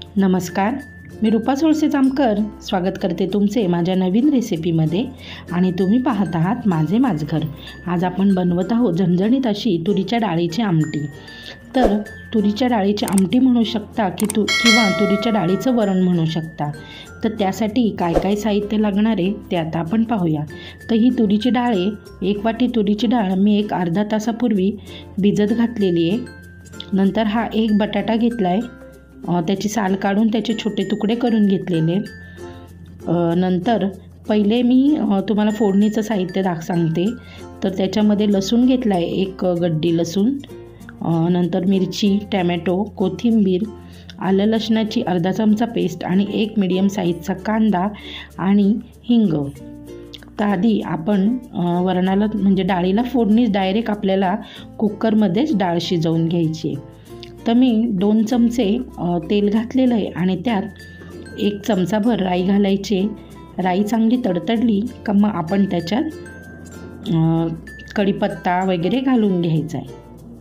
नमस्कार, मी रूपा सोळसे जामकर स्वागत करते तुमचे माझ्या नवीन रेसिपीमध्ये आणि तुम्ही पाहत आहात माझे घर। आज आपण बनवत आहोत झणझणीत अशी तुरीच्या डाळीची आमटी। तर तुरीच्या डाळीची आमटी म्हणू शकता किंवा तुरीच्या डाळीचं वरण म्हणू शकता। तर त्यासाठी काय काय साहित्य लागणार आहे ते आता आपण पाहूया। तर ही तुरीची डाळ आहे, 1 वाटी तुरीची डाळ मी एक अर्धा तासापूर्वी भिजत घातलेली आहे। नंतर हा एक बटाटा घेतला आहे, त्याची साल काढून त्याचे छोटे तुकडे करून घेतलेले। नंतर पहिले मी तुम्हाला फोडणीचं साहित्य सांगते। तर त्याच्यामध्ये लसूण घेतला आहे, 1 गड्डी लसूण, नंतर मिरची, टॅमॅटो, कोथिंबीर, आलं लसणाची अर्धा चमचा पेस्ट आणि 1 मीडियम साईजचा कांदा आणि हिंग। तर आधी आपण वरणाला म्हणजे डाळीला फोडणीच डायरेक्ट आपल्याला कुकरमध्येच डाळ शिजवून घ्यायची। तर मी 2 चमचे तेल घातलेलं आहे आणि त्यात 1 चमचाभर राई घालायची। राई चांगली तडतडली का मग आपण त्याच्यात कढीपत्ता वगैरे घालून घ्यायचा आहे।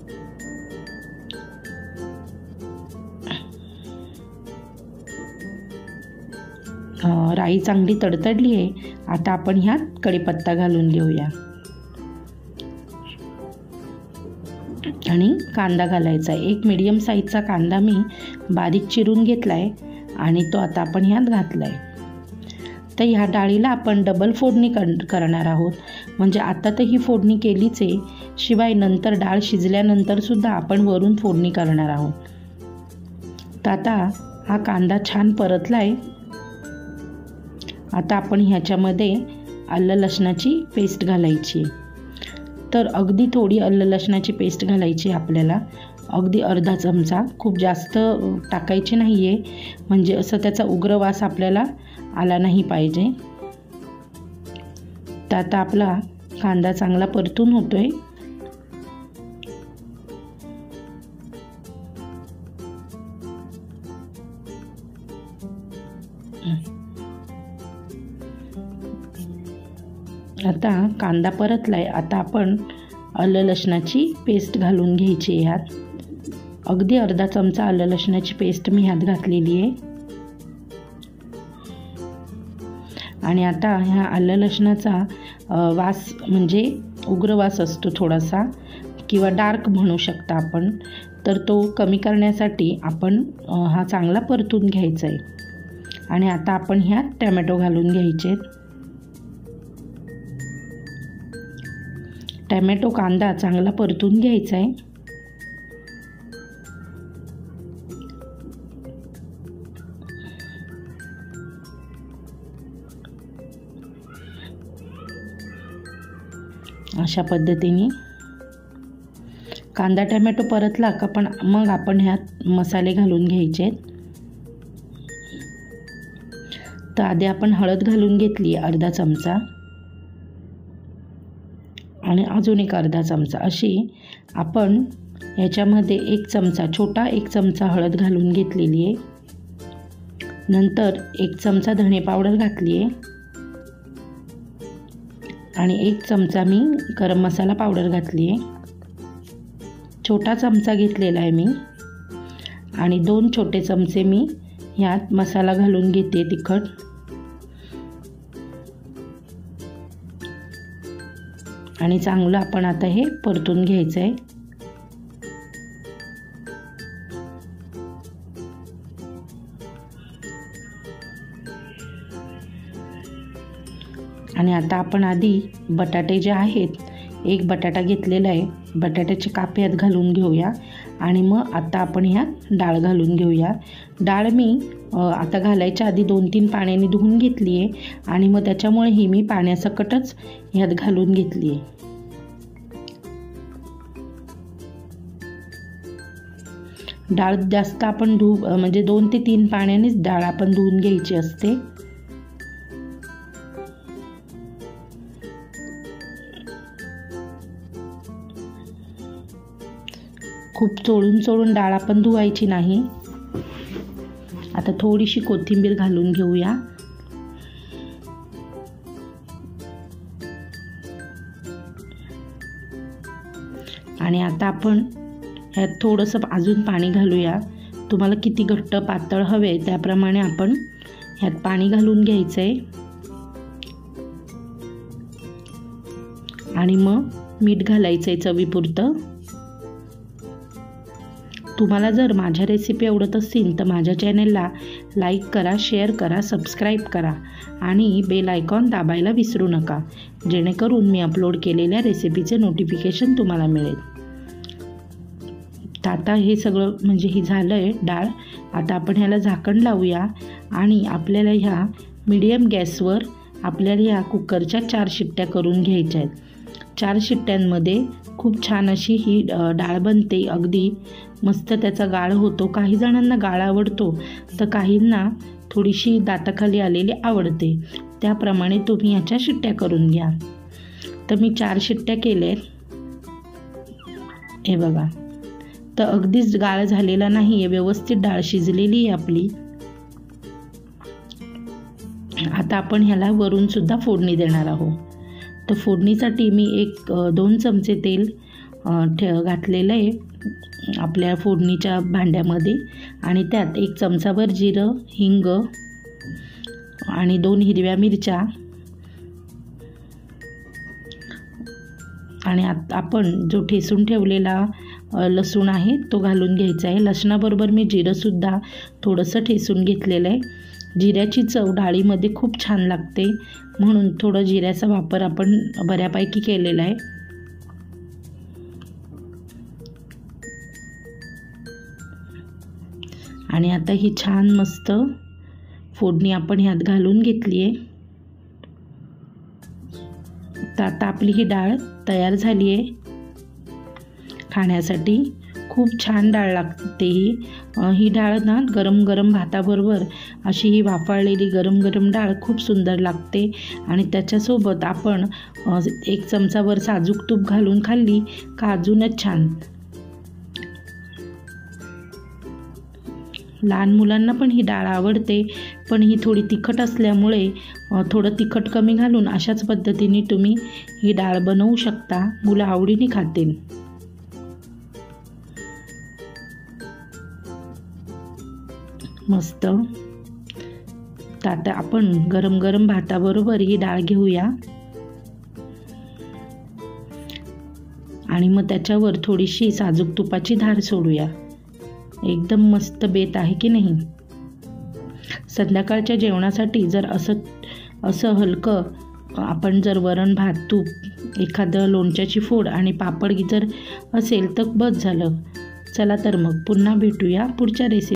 राई चांगली तडतडली आहे, आता आपण ह्यात कढीपत्ता घालून घेऊया आणि कांदा घालायचा आहे। 1 मीडियम साईजचा कांदा मी बारीक चिरून घेतला आहे आणि तो आता आपण ह्यात घातला आहे। तर ह्या डाळीला आपण डबल फोडणी करणार आहोत, म्हणजे आता तर ही फोडणी केलीच आहे, शिवाय नंतर डाळ शिजल्यानंतर सुद्धा आपण वरून फोडणी करणार आहोत। तर आता हा कांदा छान परतला आहे। आता आपण ह्याच्यामध्ये आलं लसणाची पेस्ट घालायची। तर अगदी थोडी आलं लसणाची पेस्ट घालायची आपल्याला, अगदी अर्धा चमचा, खूप जास्त टाकायची नाही आहे, म्हणजे असं त्याचा उग्र वास आपल्याला आला नाही पाहिजे। तर आता आपला कांदा चांगला परतून होतोय। आता कांदा परतलाय, आता आपण आलं लसणाची पेस्ट घालून घ्यायची ह्यात। अगदी अर्धा चमचा आलं लसणाची पेस्ट मी ह्यात घातलेली आहे आणि आता ह्या आलं लसणाचा वास म्हणजे उग्र वास असतो थोडासा, किंवा डार्क म्हणू शकता आपण, तर तो कमी करण्यासाठी आपण हा चांगला परतून घ्यायचा आहे। आणि आता आपण ह्यात टॅमॅटो घालून घ्यायचे। टॅमॅटो कांदा चांगला परतून घ्यायचा आहे। अशा पद्धतीने कांदा टॅमॅटो परतला का मग आपण ह्यात मसाले घालून घ्यायचे। तर आधी आपण हळद घालून घेतली अर्धा चमचा आणि अजून एक अर्धा चमचा, अशी आपण याच्यामध्ये 1 चमचा, छोटा 1 चमचा हळद घालून घेतलेली आहे। नंतर 1 चमचा धणे पावडर घातली आहे आणि 1 चमचा मी गरम मसाला पावडर घातली आहे। छोटा चमचा घेतलेला आहे मी आणि 2 छोटे चमचे मी ह्यात मसाला घालून घेते तिखट। आणि चांगलं आपण आता हे परतून घ्यायचं आहे। आणि आता आपण आधी बटाटे जे आहेत, 1 बटाटा घेतलेला आहे, बटाट्याचे कापे ह्यात घालून घेऊया आणि मग आता आपण ह्यात डाळ घालून घेऊया। डाळ मी आता घालायच्या आधी 2-3 पाण्याने धुवून घेतली आहे आणि मग त्याच्यामुळे ही मी पाण्यासकटच ह्यात घालून घेतली आहे। डाळ जास्त आपण म्हणजे 2 ते 3 पाण्यानेच डाळ आपण धुवून घ्यायची असते। खूप चोळून डाळ आपण धुवायची नाही। आता थोडीशी कोथिंबीर घालून घेऊया आणि आता आपण ह्यात थोडंसं अजून पाणी घालूया, तुम्हाला किती घट्ट पातळ हवे त्याप्रमाणे आपण ह्यात पाणी घालून घ्यायचं आहे आणि मग मीठ घालायचं आहे चवीपुरतं. तुम्हाला जर माझ्या रेसिपी आवडत असतील तर माझ्या चॅनलला लाईक करा, शेअर करा, सबस्क्राईब करा आणि बेल आयकॉन दाबायला विसरू नका, जेणेकरून मी अपलोड केलेल्या रेसिपीचे नोटिफिकेशन तुम्हाला मिळेल. तर आता हे सगळं म्हणजे हे झालं आहे डाळ. आता आपण ह्याला झाकण लावूया आणि आपल्याला ह्या मीडियम गॅसवर आपल्याला ह्या कुकरच्या 4 शिट्ट्या करून घ्यायच्या आहेत. 4 शिट्ट्यांमध्ये खूप छान अशी ही डाळ बनते. अगदी मस्त त्याचा गाळ होतो. काही जणांना गाळ आवडतो तर काहींना थोडीशी दाताखाली आलेली आवडते. त्याप्रमाणे तुम्ही ह्याच्या शिट्ट्या करून घ्या. तर मी 4 शिट्ट्या केल्या हे बघा. तर अगदीच गाळ झालेला नाही आहे, व्यवस्थित डाळ शिजलेली आहे आपली. आता आपण ह्याला वरून सुद्धा फोडणी देणार आहोत. तर फोडणीसाठी मी 1-2 चमचे तेल घातलेलं आहे आपल्या फोडणीच्या भांड्यामध्ये आणि त्यात 1 चमचाभर जिरं, हिंग आणि 2 हिरव्या मिरच्या आणि आपण जो ठेचून ठेवलेला लसूण आहे तो घालून घ्यायचा आहे. लसणाबरोबर मी जिरंसुद्धा थोडंसं ठेचून घेतलेलं आहे. जिऱ्याची चव डाळीमध्ये खूप छान लागते म्हणून थोडं जिऱ्याचा वापर आपण बऱ्यापैकी केलेला आहे. आणि आता ही छान मस्त फोडणी आपण ह्यात घालून घेतली आहे. तर आता आपली ही डाळ तयार झाली आहे खाण्यासाठी. खूप छान डाळ लागते ही डाळ ना गरम गरम भाताबरोबर अशी ही वाफाळलेली गरम गरम डाळ खूप सुंदर लागते. आणि त्याच्यासोबत आपण 1 चमचाभर साजूक तूप घालून खाल्ली का अजूनच छान. लहान मुलांना पण ही डाळ आवडते, पण ही थोडी तिखट असल्यामुळे थोडं तिखट कमी घालून अशाच पद्धतीने तुम्ही ही डाळ बनवू शकता. मुलं आवडीने खातील. मस्त. तर आता आपण गरम गरम भाताबरोबर ही डाळ घेऊया आणि मग त्याच्यावर थोडीशी साजूक तुपाची धार सोडूया. एकदम मस्त बेत आहे की नाही. संध्याकाळच्या जेवणासाठी जर असं हलकं आपण जर वरण भात, तूप, एखादं लोणच्याची फोड आणि पापड जर असेल तर बस झालं. चला तर मग पुन्हा भेटूया पुढच्या रेसिपी.